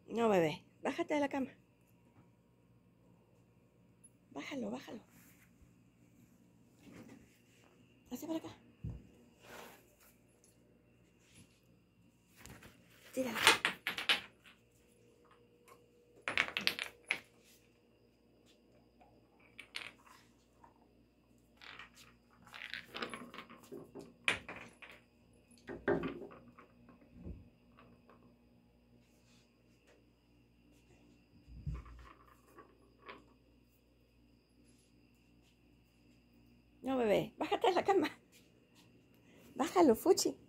No, bebé, bájate de la cama. Bájalo, bájalo. Hacia para acá. Tíralo. No, bebé, bájate de la cama. Bájalo, Fuchi.